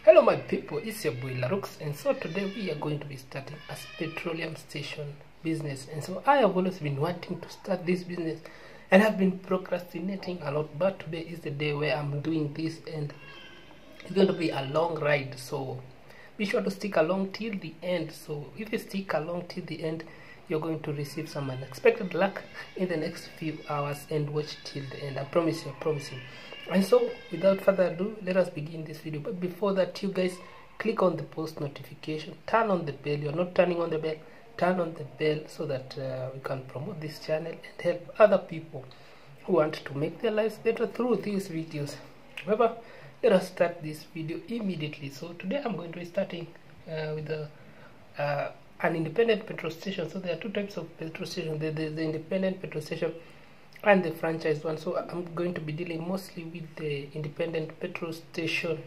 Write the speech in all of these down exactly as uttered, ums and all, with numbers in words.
Hello my people, it's your boy Larux, and so today we are going to be starting a petroleum station business. And so I have always been wanting to start this business and have been procrastinating a lot, but today is the day where I'm doing this, and it's going to be a long ride, so be sure to stick along till the end. So if you stick along till the end, you're going to receive some unexpected luck in the next few hours, and watch till the end. I promise you, I promise you. And so without further ado, let us begin this video. But before that, you guys click on the post notification, turn on the bell. You're not turning on the bell, turn on the bell so that uh, we can promote this channel and help other people who want to make their lives better through these videos. However, let us start this video immediately. So today I'm going to be starting uh, with a uh, an independent petrol station. So there are two types of petrol station: the, the, the independent petrol station and the franchise one. So I'm going to be dealing mostly with the independent petrol station.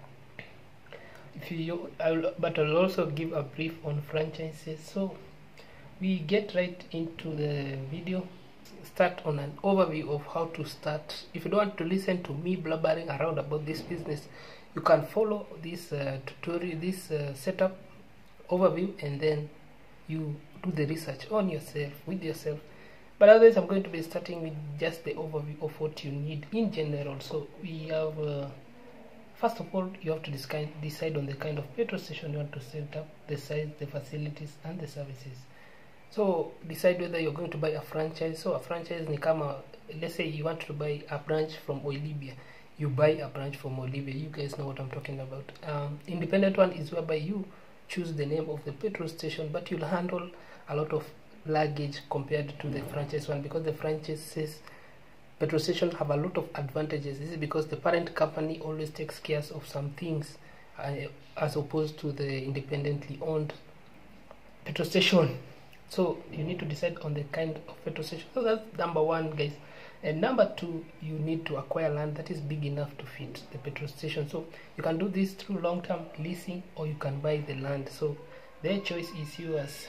If you, I'll, but I'll also give a brief on franchises. So we get right into the video. Start on an overview of how to start. If you don't want to listen to me blabbering around about this business, you can follow this uh, tutorial, this uh, setup overview, and then you do the research on yourself with yourself. But otherwise, I'm going to be starting with just the overview of what you need in general. So we have, uh, first of all, you have to decide, decide on the kind of petrol station you want to set up, the size, the facilities, and the services. So decide whether you're going to buy a franchise. So a franchise ni kama, let's say you want to buy a branch from Olivia. You buy a branch from Olivia. You guys know what I'm talking about. Um, independent one is whereby you choose the name of the petrol station, but you'll handle a lot of luggage compared to the franchise one, because the franchises petrol station have a lot of advantages. This is because the parent company always takes care of some things uh, as opposed to the independently owned petrol station. So you need to decide on the kind of petrol station. So that's number one, guys. And number two, you need to acquire land that is big enough to fit the petrol station. So you can do this through long-term leasing, or you can buy the land. So their choice is yours.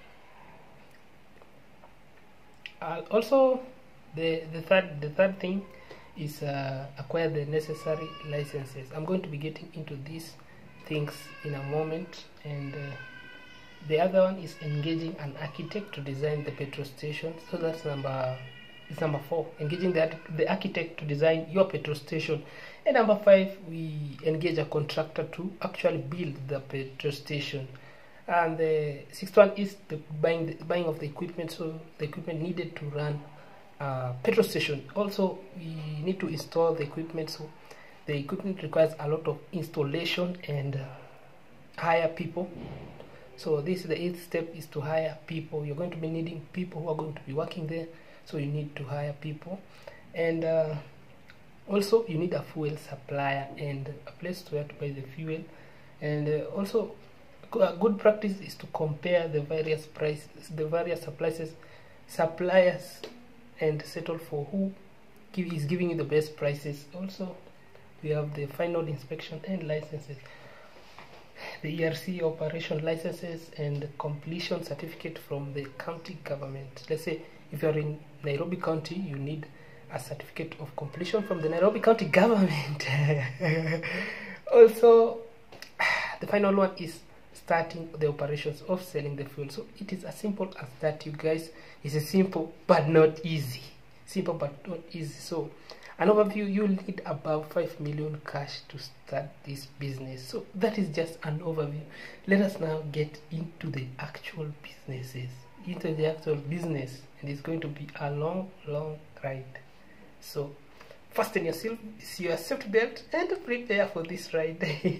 Uh, also, the the third the third thing is uh, acquire the necessary licenses. I'm going to be getting into these things in a moment. And uh, the other one is engaging an architect to design the petrol station. So that's number it's number four, engaging the the architect to design your petrol station. And number five, we engage a contractor to actually build the petrol station. And the sixth one is the buying the buying of the equipment. So the equipment needed to run a petrol station. Also, we need to install the equipment. So the equipment requires a lot of installation and uh, hire people. So this is the eighth step, is to hire people. You're going to be needing people who are going to be working there, so you need to hire people. And uh, also you need a fuel supplier and a place to where to buy the fuel. And uh, also a good practice is to compare the various prices, the various suppliers, suppliers, and settle for who give, is giving you the best prices. Also, we have the final inspection and licenses, the E R C operation licenses, and completion certificate from the county government. Let's say if you're in Nairobi County, you need a certificate of completion from the Nairobi County government. Also, the final one is starting the operations of selling the fuel. So it is as simple as that, you guys. It's a simple but not easy. Simple but not easy. So an overview, you'll need above five million cash to start this business. So that is just an overview. Let us now get into the actual businesses, into the actual business, and it's going to be a long, long ride. So fasten yourself, your safety belt, and prepare for this ride.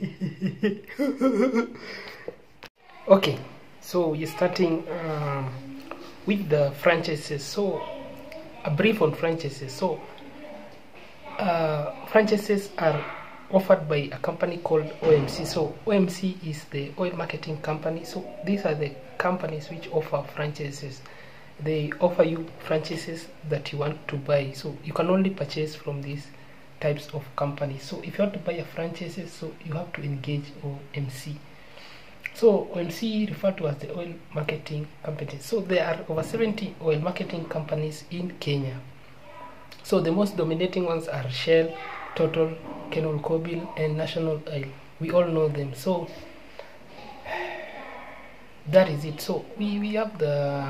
Okay, so you're starting um, with the franchises. So a brief on franchises. So uh, franchises are offered by a company called O M C. So O M C is the oil marketing company. So these are the companies which offer franchises. They offer you franchises that you want to buy. So you can only purchase from these types of companies. So if you want to buy a franchise, so you have to engage O M C. So O M C referred to as the oil marketing company. So there are over seventy oil marketing companies in Kenya. So the most dominating ones are Shell, Total, Kenol Kobil, and National Oil. we all know them. So that is it. So we, we have the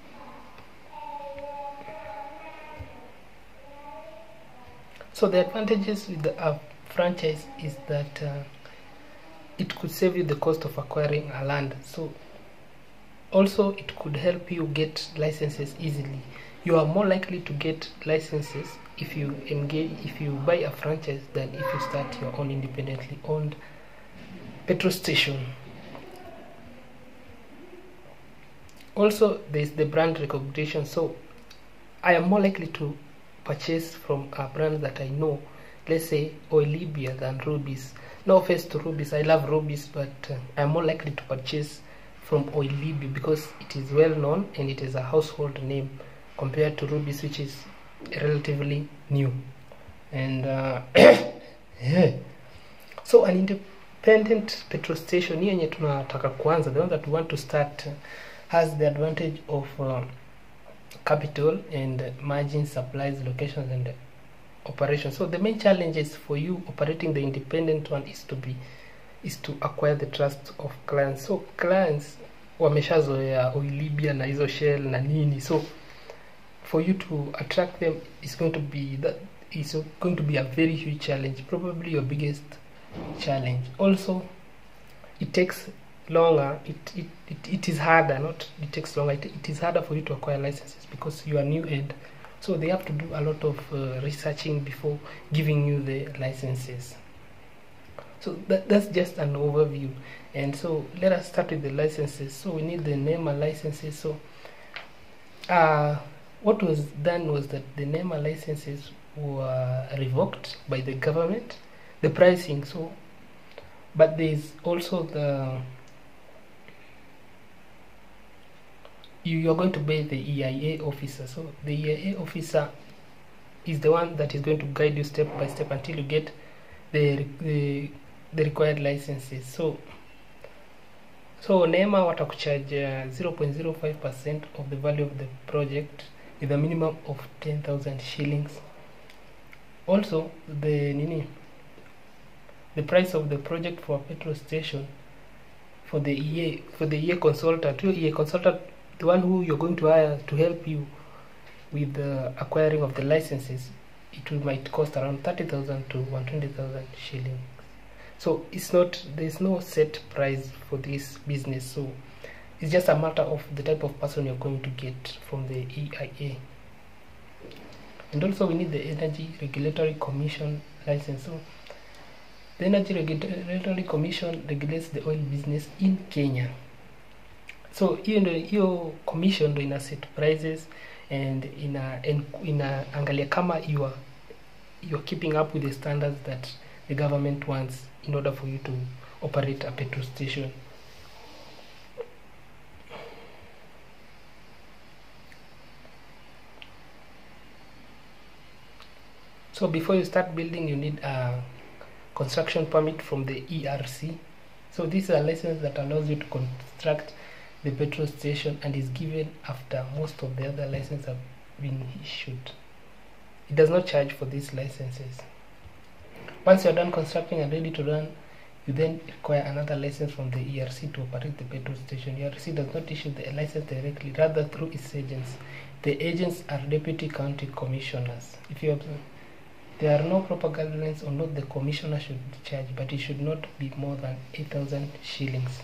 so the advantages with the uh, franchise is that uh, it could save you the cost of acquiring a land. So also it could help you get licenses easily. You are more likely to get licenses if you engage if you buy a franchise than if you start your own independently owned petrol station. Also, there is the brand recognition. So I am more likely to purchase from a brand that I know, let's say Oilibia, than Rubies. No offense to Rubies, I love Rubies, but uh, I'm more likely to purchase from Oilibia because it is well known and it is a household name compared to Rubies, which is relatively new. And uh, yeah. So an independent petrol station here yenye tunataka kuanza, the one that we want to start, uh, has the advantage of uh, capital and uh, margin, supplies, locations, and uh, operation. So the main challenges for you operating the independent one is to be is to acquire the trust of clients. So clients wameshazoea Oilibia na hizo Shell na nini, so for you to attract them is going to be that is going to be a very huge challenge, probably your biggest challenge. Also, it takes longer, it it, it, it is harder, not it takes longer, it, it is harder for you to acquire licenses because you are new and so they have to do a lot of uh, researching before giving you the licenses. So that, that's just an overview. And so let us start with the licenses. So we need the NEMA licenses. So uh, what was done was that the NEMA licenses were revoked by the government, the pricing. So but there is also the you are going to be the E I A officer. So the E I A officer is the one that is going to guide you step by step until you get the the, the required licenses. So so NEMA watakucharge zero point zero five percent of the value of the project with a minimum of ten thousand shillings. Also the nini the price of the project for a petrol station for the E A for the E A consultant, your E A consultant, the one who you're going to hire to help you with the acquiring of the licenses, it will might cost around thirty thousand to one hundred twenty thousand shillings. So it's not, there's no set price for this business, so it's just a matter of the type of person you're going to get from the E I A. And also we need the Energy Regulatory Commission license. So the Energy Regulatory Commission regulates the oil business in Kenya. So hiyo ndio hiyo commission ndio ina set prices and ina ina angalia kama you are you are keeping up with the standards that the government wants in order for you to operate a petrol station. So before you start building, you need a construction permit from the E R C. So this is a license that allows you to construct the petrol station and is given after most of the other licenses have been issued. It does not charge for these licenses. Once you are done constructing and ready to run, you then require another license from the E R C to operate the petrol station. E R C does not issue the license directly, rather through its agents. The agents are deputy county commissioners. If you observe, there are no proper guidelines on what the commissioner should charge, but it should not be more than eight thousand shillings.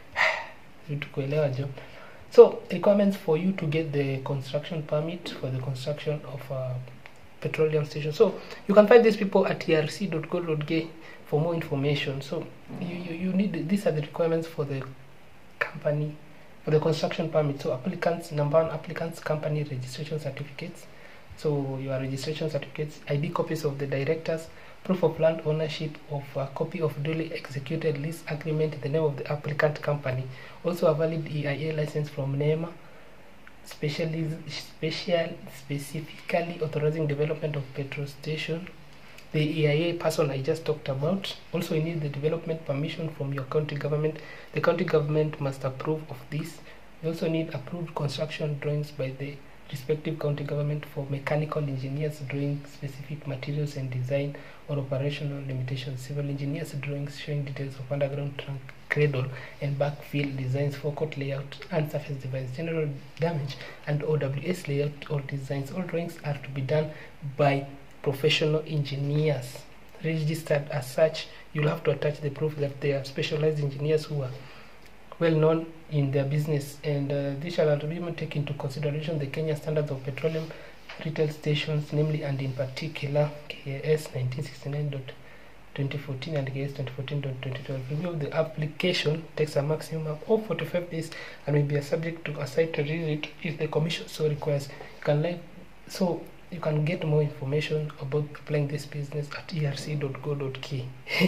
So requirements for you to get the construction permit for the construction of a petroleum station. So you can find these people at e r c dot co dot k for more information. So you, you, you need, these are the requirements for the company, for the construction permit. So applicants, number one, applicants company registration certificates. So your registration certificates, I D copies of the directors, proof of land ownership, of a copy of duly executed lease agreement in the name of the applicant company, also a valid E I A license from NEMA, specially special specifically authorizing development of petrol station, the E I A person I just talked about. Also you need the development permission from your county government. The county government must approve of this. You also need approved construction drawings by the respective county government for mechanical engineers drawing specific materials and design or operational limitations, civil engineers drawings showing details of underground trunk, cradle and backfill designs, forecourt layout and surface device, general damage and O W S layout or designs. All drawings are to be done by professional engineers registered as such. You'll have to attach the proof that they are specialized engineers who are well known in their business, and uh, this shall even take into consideration the Kenya standards of petroleum retail stations, namely and in particular K A S nineteen sixty-nine dot twenty fourteen and K A S twenty fourteen dot twenty twelve. Review of the application takes a maximum of forty-five days and may be subject to a site visit if the commission so requires. You can like so you can get more information about applying this business at e r c dot go dot k.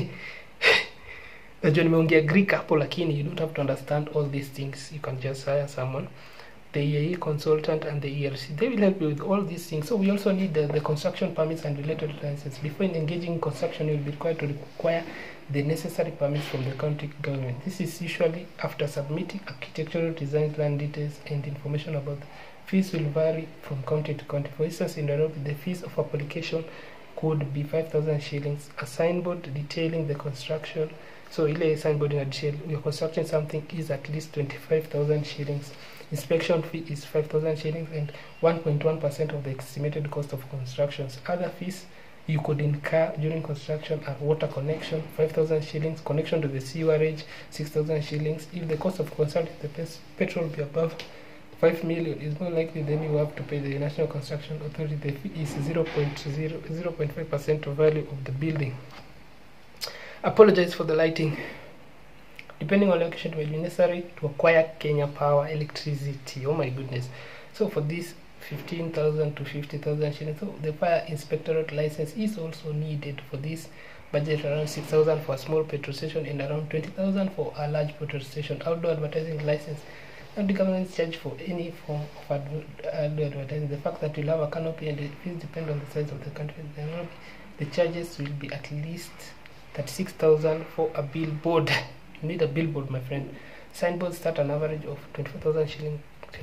Najua nimeongea Greek hapo, lakini you don't have to understand all these things. You can just hire someone, the E A E consultant and the E R C. They will help you with all these things. So we also need the, the construction permits and related licenses. Before engaging in construction, you will be required to require the necessary permits from the county government. This is usually after submitting architectural design plan details, and information about the fees will vary from county to county. For instance, in Nairobi, the fees of application could be five thousand shillings. A signboard detailing the construction, so ile signboard in a detail, you're constructing something, is at least twenty-five thousand shillings. Inspection fee is five thousand shillings and one point one percent of the estimated cost of constructions. Other fees you could incur during construction are water connection, five thousand shillings, connection to the sewerage, six thousand shillings. If the cost of constructing the petrol be above five million, is more likely then you have to pay the National Construction Authority. The fee is zero point five percent of value of the building. Apologize for the lighting. Depending on location, it will be necessary to acquire Kenya Power electricity. Oh my goodness. So for this fifteen thousand to fifty thousand shillings. So the fire inspectorate license is also needed for this. Budget around six thousand for a small petrol station and around twenty thousand for a large petrol station. Outdoor advertising license. And the government charge for any form of outdoor advertising. The fact that you'll have a canopy and the fees depend on the size of the country. The charges will be at least thirty-six thousand for a billboard. You need a billboard, my friend. Signboards start an average of twenty-four thousand shillings,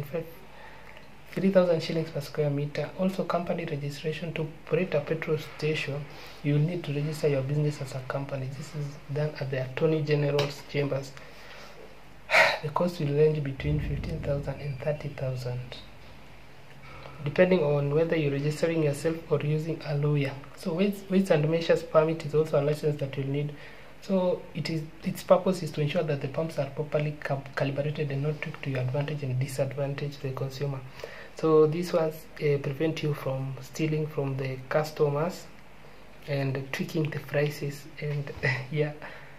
three thousand shillings per square meter. Also, company registration. To operate a petrol station, you will need to register your business as a company. This is done at the Attorney General's chambers. The cost will range between fifteen thousand and thirty thousand, depending on whether you're registering yourself or using a lawyer. So weights, weights and measures permit is also a license that you'll need. So it is its purpose is to ensure that the pumps are properly calibrated and not tweaked to your advantage and disadvantage the consumer. So these ones uh, prevent you from stealing from the customers and tweaking the prices and yeah,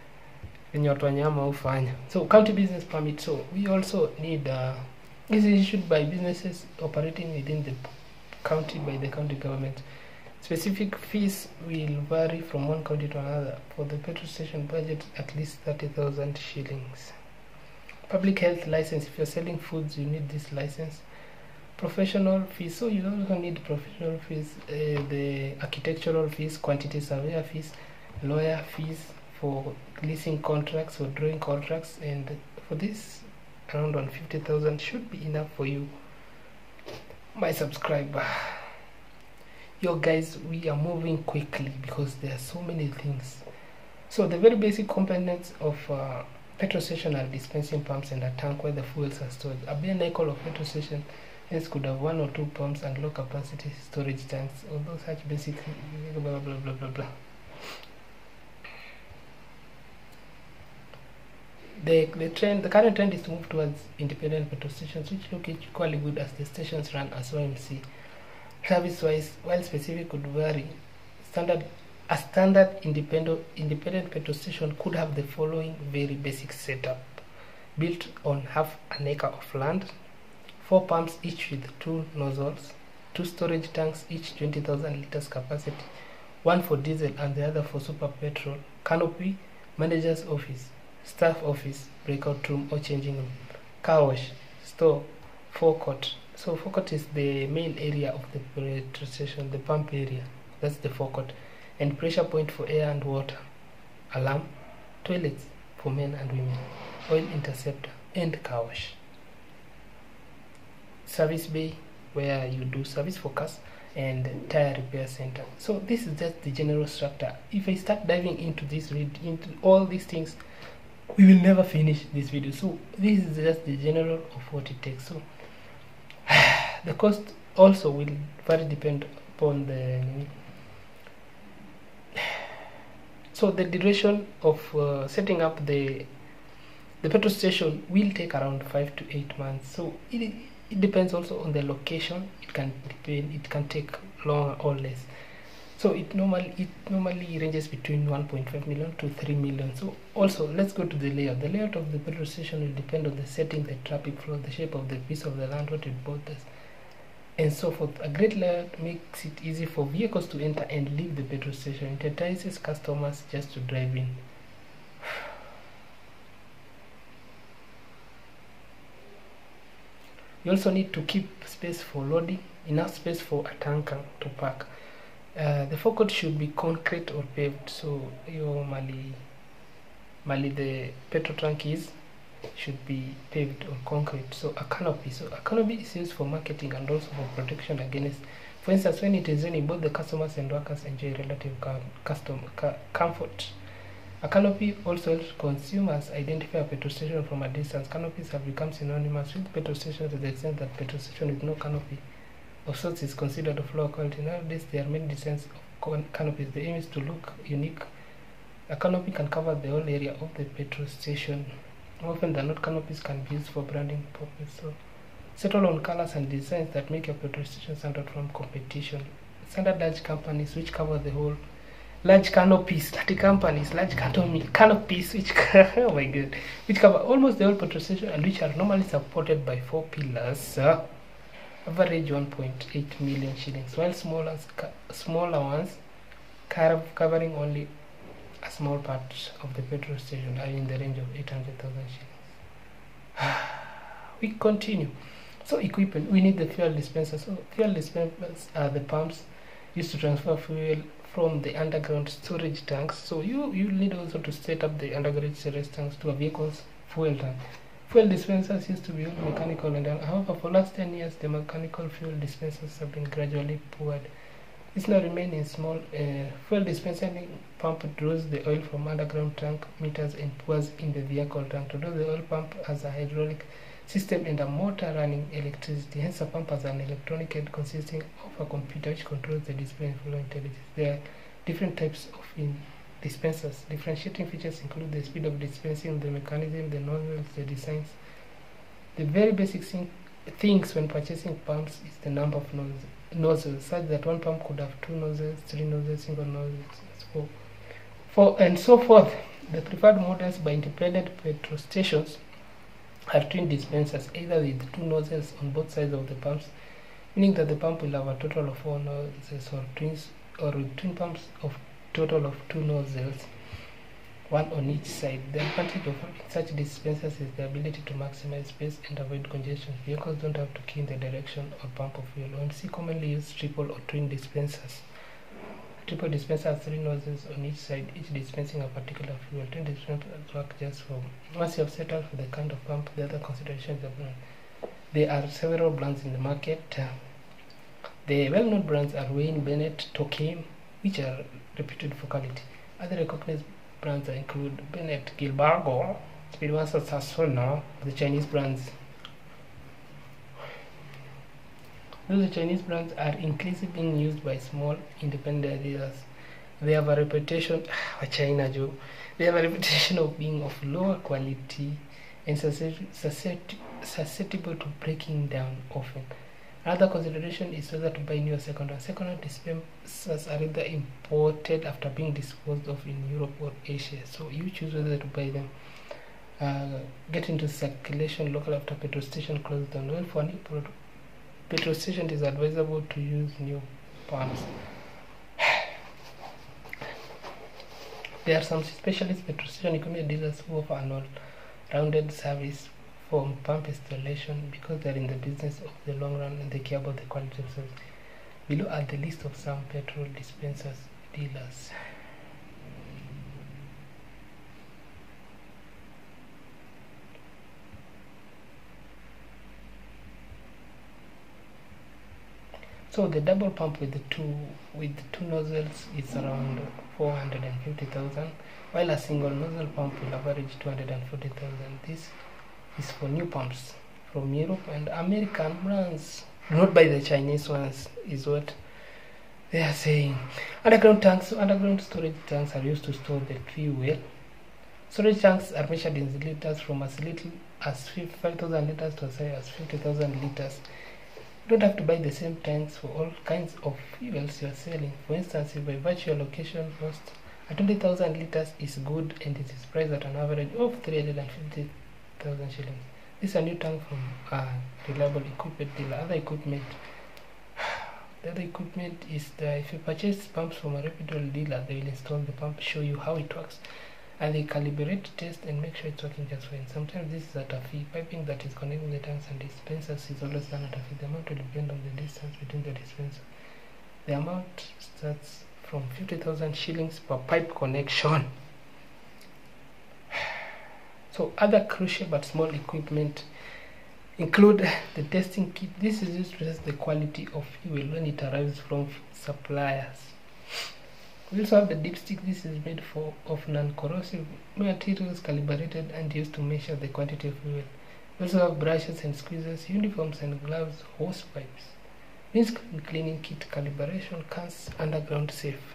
so county business permit. So we also need uh, this is issued by businesses operating within the county by the county government. Specific fees will vary from one county to another. For the petrol station budget, at least thirty thousand shillings. Public health license. If you're selling foods, you need this license. Professional fees. So you also need professional fees, uh, the architectural fees, quantity surveyor fees, lawyer fees for leasing contracts or drawing contracts, and for this around one hundred fifty thousand should be enough for you, my subscriber. Yo guys, we are moving quickly because there are so many things. So the very basic components of uh, petrol station are dispensing pumps and a tank where the fuels are stored. A bare nickel of petrol station hence could have one or two pumps and low capacity storage tanks, although such basic blah blah blah blah blah. The, the trend, the current trend is to move towards independent petrol stations, which look equally good as the stations run as O M C. Service-wise, while specific could vary, standard a standard independent independent petrol station could have the following very basic setup: built on half an acre of land, four pumps each with two nozzles, two storage tanks each twenty thousand liters capacity, one for diesel and the other for super petrol, canopy, manager's office, staff office, breakout room or changing room, car wash, store, forecourt. So forecourt is the main area of the petrol station, the pump area, that's the forecourt, and pressure point for air and water, alarm, toilets for men and women, oil interceptor and car wash, service bay, where you do service focus and tire repair center. So this is just the general structure. If I start diving into this, read into all these things, we will never finish this video. So this is just the general of what it takes. So the cost also will very depend upon the so the duration of uh, setting up the the petrol station will take around five to eight months. So it, it depends also on the location. It can depend, it can take longer or less. So it normally it normally ranges between one point five million to three million. So also let's go to the layout. The layout of the petrol station will depend on the setting, the traffic flow, the shape of the piece of the land, what it borders, and so forth. A great layout makes it easy for vehicles to enter and leave the petrol station. It entices customers just to drive in. You also need to keep space for loading, enough space for a tanker to park. Uh, the forecourt should be concrete or paved. So your mali, mali the petrol tank is should be paved or concrete. So a canopy. So a canopy is used for marketing and also for protection against, for instance, when it is raining, both the customers and workers enjoy relative custom comfort. A canopy also helps consumers identify a petrol station from a distance. Canopies have become synonymous with petrol stations to the extent that petrol station with no canopy of sorts is considered of lower quality. Nowadays, there are many designs of canopies. The aim is to look unique. A canopy can cover the whole area of the petrol station. Often, the not canopies can be used for branding purposes. So, settle on colors and designs that make your petrol station stand out from competition. Standard large companies which cover the whole large canopies, thirty companies, large canopies which oh my god, which cover almost the whole petrol station and which are normally supported by four pillars. Uh, average one point eight million shillings, while smaller smaller ones covering only a small part of the petrol station are in the range of eight hundred thousand shillings. We continue. So equipment, we need the fuel dispensers. So fuel dispensers are the pumps used to transfer fuel from the underground storage tanks. So you you need also to set up the underground storage tanks to a vehicle's fuel tank. Fuel dispensers used to be all mechanical, and however, for last ten years, the mechanical fuel dispensers have been gradually poured. This now remain in small. Uh, fuel dispensing pump draws the oil from underground tank meters and pours in the vehicle tank. To do the oil pump has a hydraulic system and a motor running electricity. Hence, a pump has an electronic head consisting of a computer which controls the display and flow intelligence. There are different types of in dispensers. Differentiating features include the speed of dispensing, the mechanism, the nozzles, the designs. The very basic thing, things when purchasing pumps is the number of nozzles, nozzles, such that one pump could have two nozzles, three nozzles, single nozzles, so for and so forth. The preferred models by independent petrol stations are twin dispensers, either with two nozzles on both sides of the pumps, meaning that the pump will have a total of four nozzles, or twins, or with twin pumps of total of two nozzles, one on each side. The advantage of having such dispensers is the ability to maximize space and avoid congestion. Vehicles don't have to key in the direction or pump of fuel. O M C commonly use triple or twin dispensers. Triple dispenser has three nozzles on each side, each dispensing a particular fuel. Twin dispensers work just for once you have settled for the kind of pump. The other considerations are brand. There are several brands in the market. The well-known brands are Wayne, Bennett, Tokim, which are reputed for quality. Other recognized brands include Bennett, Gilbargo, Speedmaster, Sassoon. The Chinese brands. Those Chinese brands are increasingly being used by small independent dealers. They have a reputation, China Joe. They have a reputation of being of lower quality and susceptible to breaking down often. Another consideration is whether to buy new or second hand. Second hand dispensers are either imported after being disposed of in Europe or Asia. So you choose whether to buy them. Uh, get into circulation local after petrol station closed down. Well, for new product, petrol station, it is advisable to use new pumps. There are some specialist petrol station equipment dealers who offer an all-rounded service for pump installation because they are in the business of the long run and they care about the quality of service. Below are the list of some petrol dispensers dealers. So the double pump with the two with the two nozzles is around four hundred fifty thousand, while a single nozzle pump will average two hundred forty thousand. This is for new pumps from Europe and American brands, not by the Chinese ones, is what they are saying. Underground tanks. So underground storage tanks are used to store the fuel. Storage tanks are measured in liters, from as little as five thousand liters to as high as fifty thousand liters. You don't have to buy the same tanks for all kinds of fuels you are selling. For instance, if by virtual location cost at twenty thousand liters is good and it is priced at an average of three hundred fifty thousand shillings. This is a new tank from a reliable equipment dealer. Other equipment, the other equipment is that if you purchase pumps from a reputable dealer, they will install the pump, show you how it works, and they calibrate, test, and make sure it's working just fine. Sometimes this is at a fee. Piping that is connecting the tanks and dispensers is always done at a fee. The amount will depend on the distance between the dispensers. The amount starts from fifty thousand shillings per pipe connection. So other crucial but small equipment include the testing kit. This is used to test the quality of fuel when it arrives from suppliers. We also have the dipstick. This is made for of non-corrosive materials, calibrated and used to measure the quantity of fuel. We also have brushes and squeezers, uniforms and gloves, hose pipes. This cleaning kit, calibration, cans, underground safe.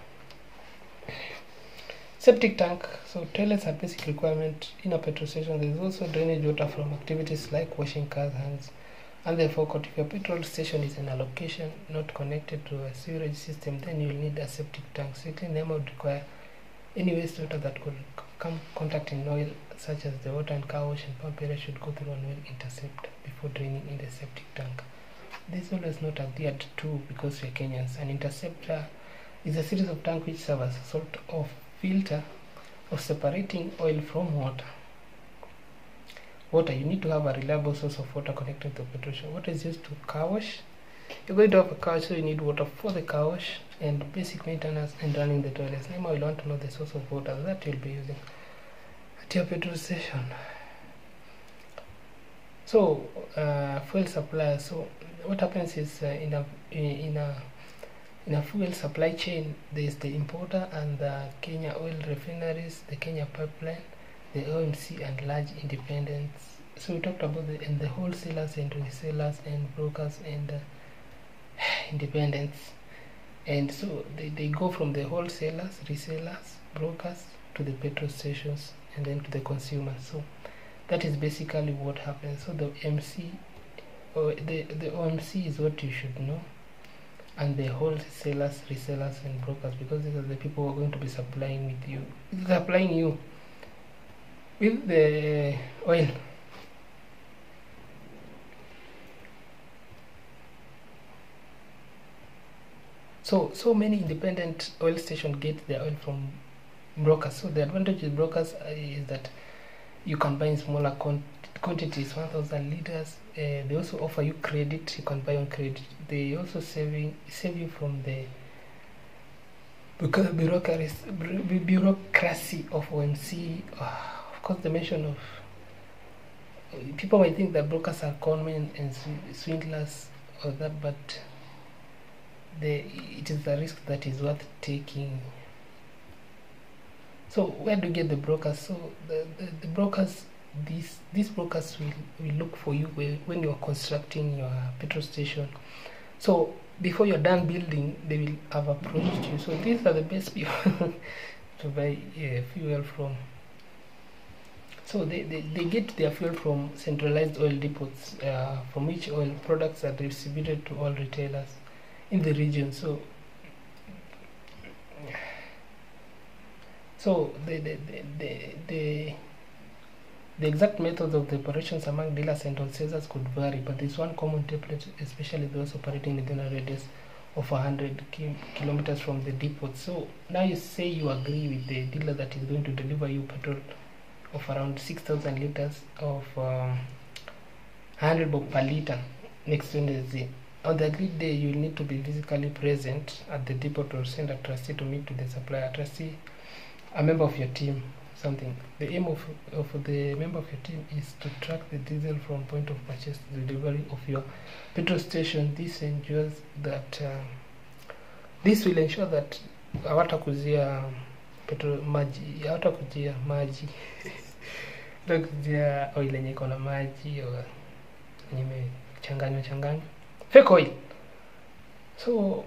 Septic tank. So toilets are basic requirement in a petrol station. There is also drainage water from activities like washing cars' hands. And therefore, if your petrol station is in a location not connected to a sewerage system, then you will need a septic tank. So clean them would require any wastewater that could come contact in oil, such as the water and car wash and pump area, should go through an oil intercept before draining in the septic tank. This oil is not adhered to because we are Kenyans. An interceptor is a series of tanks which serve as a sort of filter of separating oil from water. Water, you need to have a reliable source of water connected to the petrol station. Water is used to car wash. You're going to have a car wash, so you need water for the car wash and basic maintenance and running the toilets. Now you want to know the source of water that you'll be using at your petrol station. So uh, fuel supply. So what happens is uh, in a in a in a fuel supply chain, there is the importer and the Kenya oil refineries, the Kenya pipeline, the O M C, and large independents. So we talked about the and the wholesalers and resellers and brokers and uh, independents. And so they, they go from the wholesalers, resellers, brokers to the petrol stations and then to the consumers. So that is basically what happens. So the M C or the, the O M C is what you should know, and the wholesalers, resellers and brokers, because these are the people who are going to be supplying with you supplying you with the oil. So so many independent oil stations get their oil from brokers. So the advantage with brokers is that you can buy in smaller quant quantities, one thousand liters. Uh, they also offer you credit. You can buy on credit. They also saving save you from the because bureaucracy bureaucracy of O M C. Uh, of course, the mention of uh, people might think that brokers are conmen and swindlers or that, but the it is a risk that is worth taking. So where do you get the brokers? So the, the, the brokers, these these brokers will, will look for you when you're constructing your petrol station. So before you're done building, they will have approached you. So these are the best people to buy uh, fuel from. So they, they, they get their fuel from centralized oil depots, uh, from which oil products are distributed to all retailers in the region. So So the the, the, the, the the exact methods of the operations among dealers and wholesalers could vary, but there is one common template, especially those operating within a radius of one hundred kilometers from the depot. So now you say you agree with the dealer that is going to deliver you petrol of around six thousand liters of um, one hundred bob per liter next Wednesday. On the agreed day, you will need to be physically present at the depot or send a trustee to meet with the supplier. A trustee, a member of your team. something. The aim of, of the member of your team is to track the diesel from point of purchase to the delivery of your petrol station. This ensures that uh, this will ensure that hawatakuzia petrol maji, hawatakuzia maji hawatakuzia oil yenye iko na maji au yenye imechanganywa changanywa fake oil. So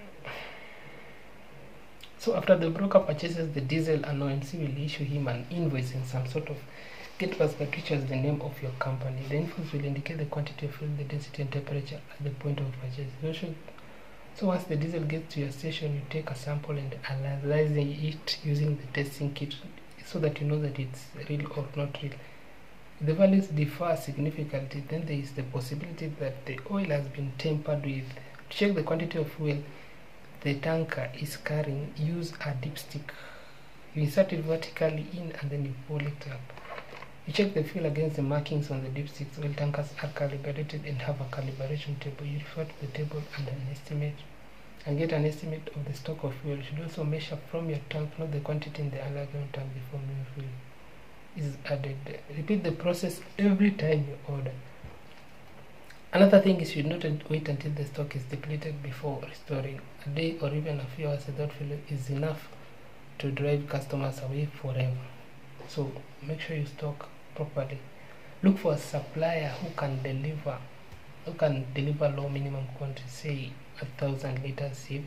So after the broker purchases the diesel, an O M C will issue him an invoice in some sort of get basket which has the name of your company. The invoice will indicate the quantity of fuel, the density and temperature at the point of purchase. So once the diesel gets to your station, you take a sample and analyze it using the testing kit so that you know that it's real or not real. If the values differ significantly, then there is the possibility that the oil has been tampered with. To check the quantity of fuel the tanker is carrying, use a dipstick. You insert it vertically in and then you pull it up. You check the fuel against the markings on the dipsticks. Oil tankers are calibrated and have a calibration table. You refer to the table and an estimate and get an estimate of the stock of fuel. You should also measure from your tank, not the quantity in the underground tank before new fuel is added. Repeat the process every time you order. Another thing is you should not wait until the stock is depleted before restoring. A day or even a few hours without fuel is enough to drive customers away forever. So make sure you stock properly. Look for a supplier who can deliver who can deliver low minimum quantity, say a thousand liters even.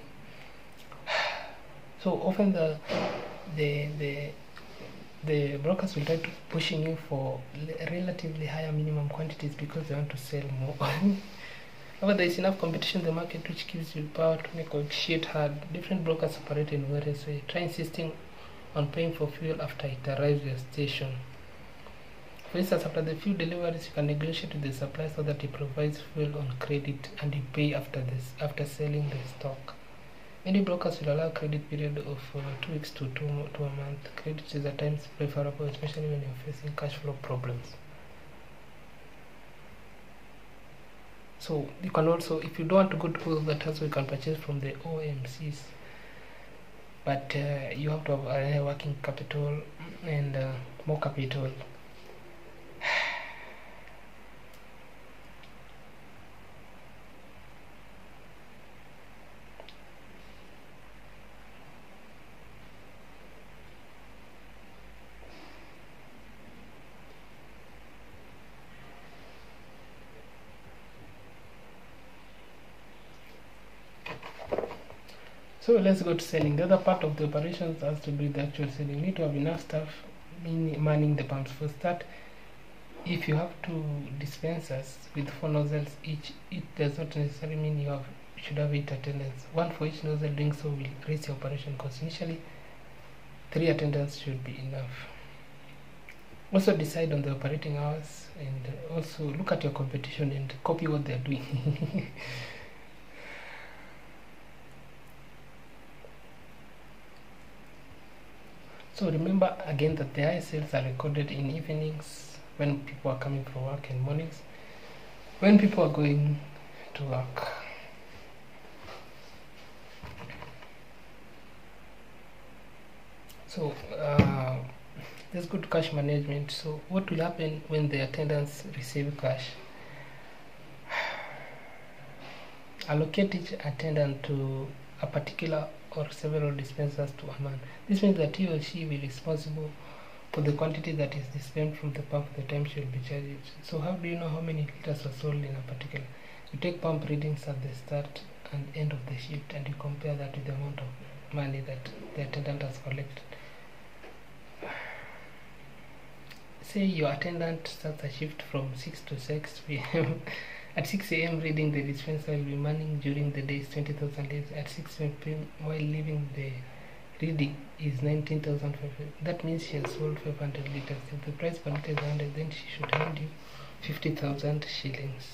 So often the the the the brokers will try to pushing you for relatively higher minimum quantities because they want to sell more. However, there is enough competition in the market which gives you power to negotiate hard. Different brokers operate in various ways. Try insisting on paying for fuel after it arrives at your station. For instance, after the few deliveries, you can negotiate with the supplier so that he provides fuel on credit and you pay after this after selling the stock. Many brokers will allow credit period of uh, two weeks to two to a month. Credit is at times preferable, especially when you're facing cash flow problems. So you can also, if you don't want to go to all that, also you can purchase from the O M Cs. But uh, you have to have a working capital and uh, more capital. So let's go to selling. The other part of the operations has to do with the actual selling. You need to have enough staff manning the pumps. For start, if you have two dispensers with four nozzles each, it does not necessarily mean you have you should have eight attendants. One for each nozzle. Doing so will raise your operation cost. Initially, three attendants should be enough. Also decide on the operating hours and also look at your competition and copy what they are doing. So remember again that the high sales are recorded in evenings when people are coming from work, and mornings when people are going to work. So uh, let's go to cash management. So what will happen when the attendants receive cash? Allocate each attendant to a particular or several dispensers to a man. This means that he or she will be responsible for the quantity that is dispensed from the pump at the time she will be charged. So how do you know how many liters are sold in a particular? You take pump readings at the start and end of the shift and you compare that with the amount of money that the attendant has collected. Say your attendant starts a shift from six to six p m At six a m reading the dispenser will be manning during the day is twenty thousand liters. At six p m while leaving the reading is nineteen thousand five hundred. That means she has sold five hundred liters. If the price per liter is one hundred, then she should hand you fifty thousand shillings.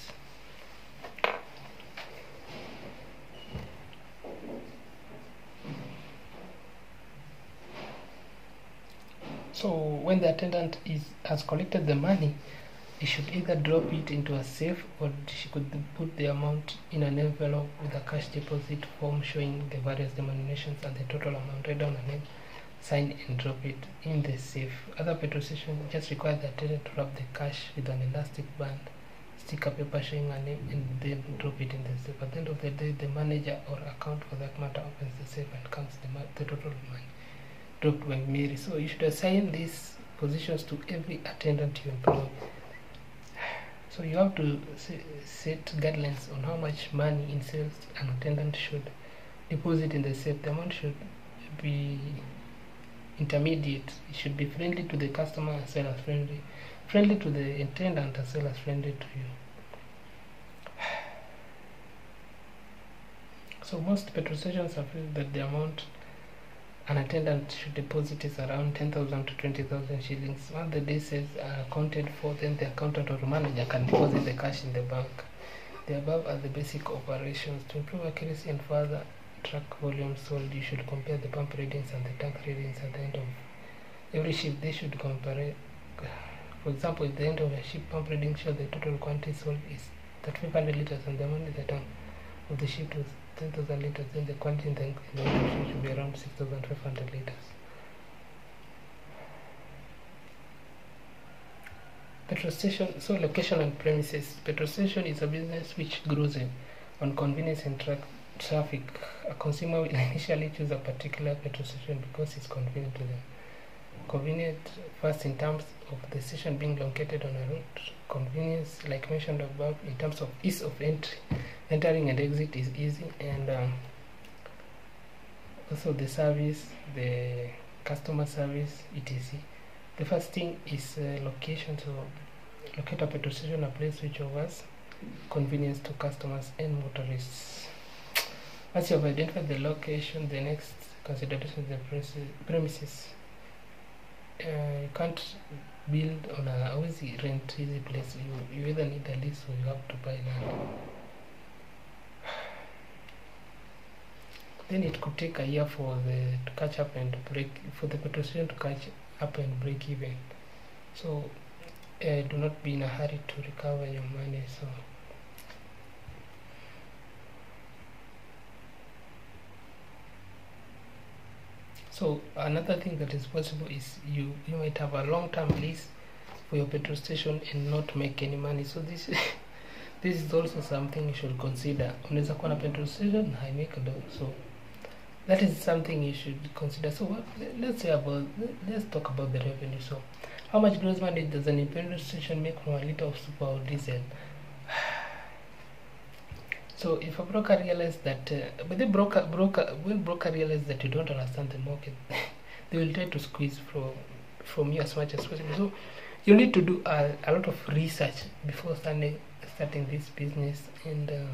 So when the attendant is has collected the money, he should either drop it into a safe or she could put the amount in an envelope with a cash deposit form showing the various denominations and the total amount. Write down a name, sign and drop it in the safe. Other petrol stations just require the attendant to wrap the cash with an elastic band, stick a paper showing a name, and then drop it in the safe. At the end of the day, the manager or account for that matter opens the safe and counts the, the total money dropped by Mary. So you should assign these positions to every attendant you employ. So you have to set guidelines on how much money in sales an attendant should deposit in the safe. The amount should be intermediate. It should be friendly to the customer as well as friendly friendly to the attendant as well as friendly to you. So most petrol stations have felt that the amount an attendant should deposit is around ten thousand to twenty thousand shillings. Once the days are accounted for, then the accountant or manager can deposit the cash in the bank. The above are the basic operations. To improve accuracy and further track volume sold, you should compare the pump readings and the tank readings at the end of every shift. They should compare. For example, at the end of a shift, pump reading shows the total quantity sold is that five hundred liters and the amount in the tank of the shift was ten thousand liters. Then the quantity in the, in the shift should be around six thousand five hundred liters. Petrol station, so location and premises. Petrol station is a business which grows in, on convenience and tra traffic. A consumer will initially choose a particular petrol station because it's convenient to them. Convenient first in terms of the station being located on a route. Convenience, like mentioned above, in terms of ease of entry, entering and exit is easy, and um, also the service, the customer service, et cetera. The first thing is uh, location. So locate a petrol station, a place which offers convenience to customers and motorists. Once you have identified the location, the next consideration is the premises. Uh, you can't build on a easy rent easy place. You, you either need a lease or you have to buy land. Then it could take a year for the to catch up and break for the petrol station to catch up and break even. So uh, do not be in a hurry to recover your money. So So another thing that is possible is you you might have a long-term lease for your petrol station and not make any money. So this this is also something you should consider. Unaweza kuwa na petrol station I make a dollar. So that is something you should consider. So what, let's say about let's talk about the revenue. So how much gross money does an petrol station make from a liter of super or diesel? So if a broker realizes that, uh, but the broker, broker, when broker realizes that you don't understand the market, they will try to squeeze from from you as much as possible. So you need to do a, a lot of research before starting starting this business. And uh,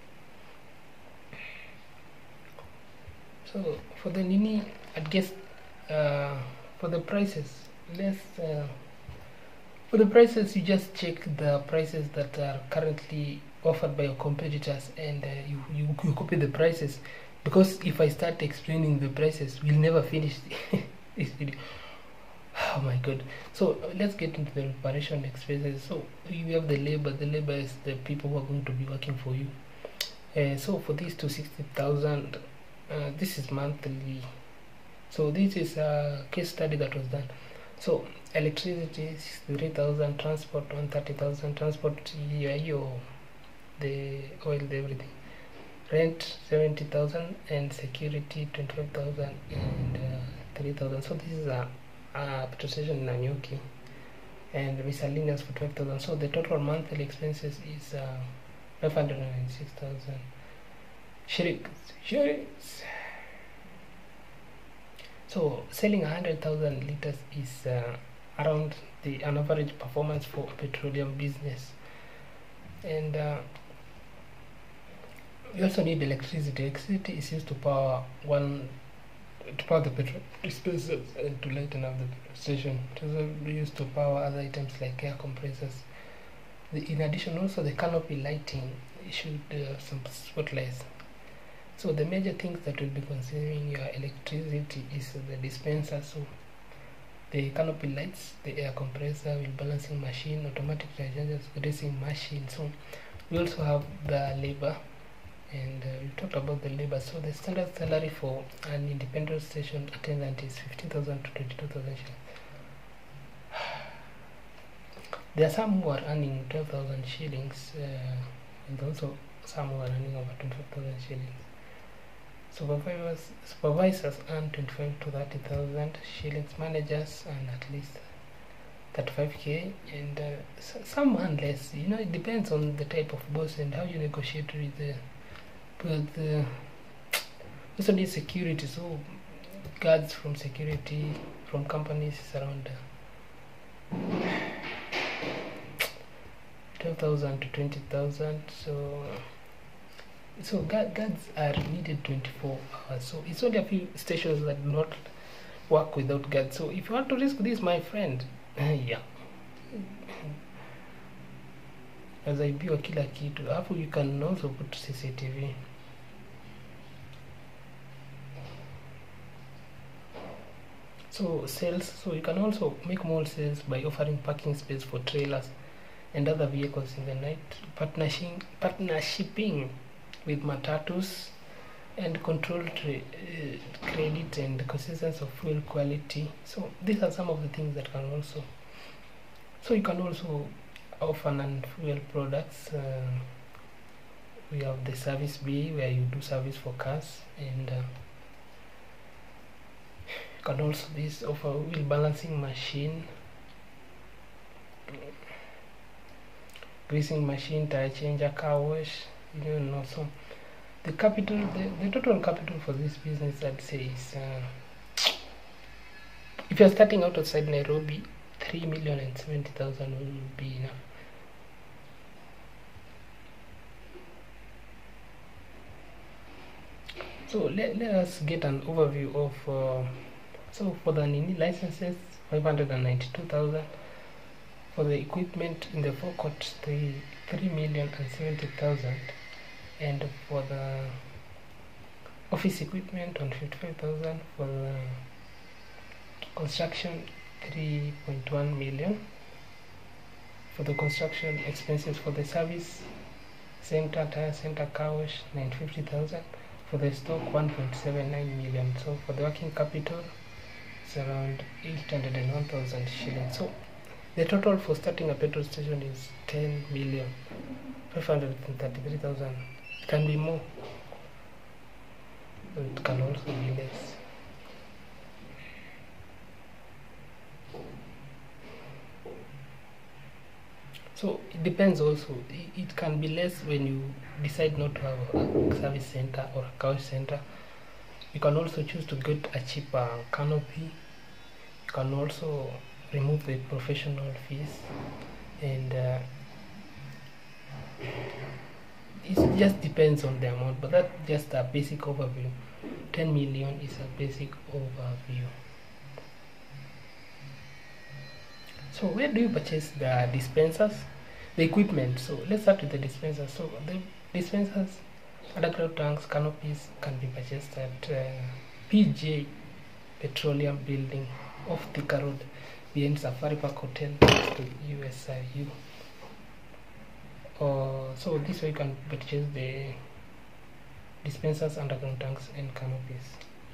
so for the nini, I guess uh, for the prices, let's uh, for the prices you just check the prices that are currently offered by your competitors, and uh, you, you you copy the prices, because if I start explaining the prices we'll never finish this video. Oh my god. So uh, let's get into the preparation expenses. So you have the labor. The labor is the people who are going to be working for you. Uh, so for these to sixty thousand, uh, this is monthly. So this is a case study that was done. So electricity sixty-three thousand, transport one hundred thirty thousand, transport yeah, your the oil, the everything, rent seventy thousand, and security twenty-five thousand and uh, three thousand. So this is a, a petrol station in Nanyuki, and miscellaneous for twelve thousand. So the total monthly expenses is uh, five hundred ninety-six thousand shillings. shillings. So selling one hundred thousand liters is uh, around the an average performance for a petroleum business. And uh, you also need electricity. Electricity is used to power one to power the petrol dispensers and to lighten up the petrol station. It is also used to power other items like air compressors. The, in addition, also the canopy lighting should uh, some spotlights. So the major things that will be consuming your electricity is the dispenser. So the canopy lights, the air compressor, wheel balancing machine, automatic chargers, greasing machine. So we also have the labor and uh, we talked about the labor. So the standard salary for an independent station attendant is fifteen thousand to twenty-two thousand shillings. There are some who are earning twelve thousand shillings, uh, and also some who are earning over twenty-five thousand shillings. Supervisors, supervisors earn twenty-five to thirty thousand shillings. Managers earn at least thirty-five K, and uh, some earn less. You know, it depends on the type of boss and how you negotiate with the. But uh, also need security, so guards from security from companies is around uh, twelve thousand to twenty thousand. So. So guards are needed twenty-four hours. So it's only a few stations that do not work without guards. So if you want to risk this, my friend, yeah, as I be kila kitu. Hapo you can also put C C T V. So sales. So you can also make more sales by offering parking space for trailers and other vehicles in the night. Partnership, partnershiping with matatus, and controlled uh, credit and consistency of fuel quality. So these are some of the things that can also. So you can also offer non-fuel products. Uh, we have the service B where you do service for cars, and uh, you can also this offer wheel balancing machine, greasing machine, tire changer, car wash. You don't know. So the capital, the, the total capital for this business, I'd say is uh, if you're starting out outside Nairobi, three million and seventy thousand will be enough. So let, let us get an overview of uh, so for the Nini licenses, five hundred ninety-two thousand. For the equipment in the forecourt, three three million and seventy thousand. And for the office equipment on fifty-five thousand. For the construction, three point one million. For the construction expenses for the service center, tire center, car wash, nine hundred fifty thousand. For the stock, one point seven nine million. So for the working capital, it's around eight hundred one thousand shillings. So the total for starting a petrol station is ten million five hundred thirty-three thousand. It can be more, but it can also be less. So it depends also. It, it can be less when you decide not to have a service center or a car center. You can also choose to get a cheaper canopy. You can also remove the professional fees, and uh, it just depends on the amount, but that's just a basic overview. ten million is a basic overview. So where do you purchase the dispensers? The equipment. So let's start with the dispensers. So the dispensers, underground tanks, canopies can be purchased at uh, P J Petroleum Building off Thika Road behind Safari Park Hotel next to U S I U. Uh, so this way you can purchase the dispensers, underground tanks and canopies.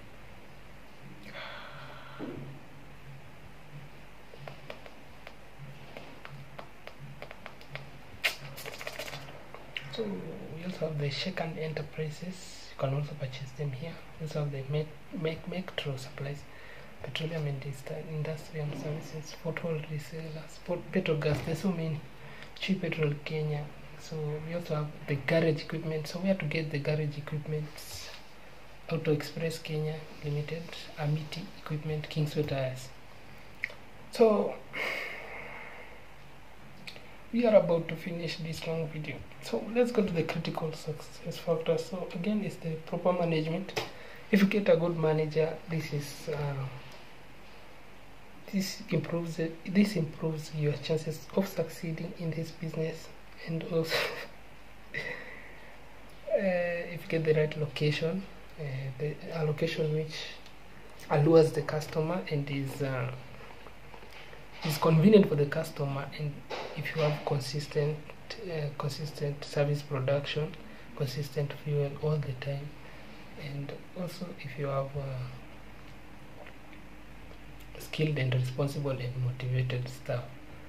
So we also have the Shaken Enterprises. You can also purchase them here. We also have the make make Metro Supplies, Petroleum and Industrial Services, Petrol Resellers, Petrol Gas. There's so many. Cheap Petrol Kenya. So we also have the garage equipment. So we have to get the garage equipment. Auto Express Kenya Limited, Amity Equipment, Kingsway Tires. So we are about to finish this long video. So let's go to the critical success factors. So again, it's the proper management. If you get a good manager, this is uh, this improves it, this improves your chances of succeeding in this business, and also uh, if you get the right location, uh, the a location which allures the customer and is uh, is convenient for the customer, and if you have consistent uh, consistent service production, consistent fuel all the time. And also if you have uh, skilled and responsible and motivated staff.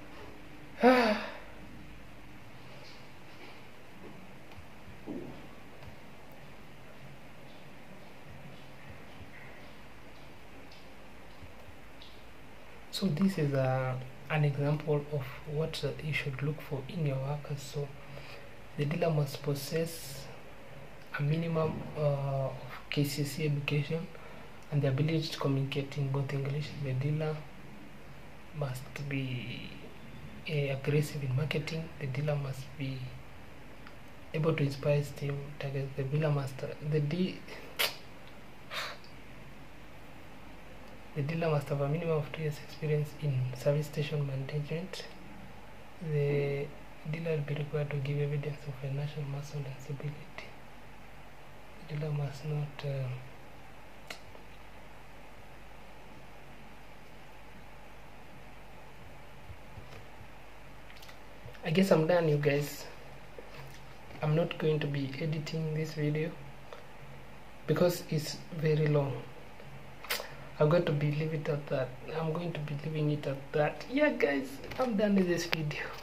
So this is a, an example of what uh, you should look for in your workers. So the dealer must possess a minimum uh, of K C C education and the ability to communicate in both English. The dealer must be uh, aggressive in marketing. The dealer must be able to inspire his team targets. The dealer must uh, the de the dealer must have a minimum of two years experience in service station management. The dealer will be required to give evidence of financial muscle and stability. The dealer must not uh, I guess I'm done, you guys. I'm not going to be editing this video because it's very long. I'm going to be leave it at that. I'm going to be leaving it at that. Yeah guys, I'm done with this video.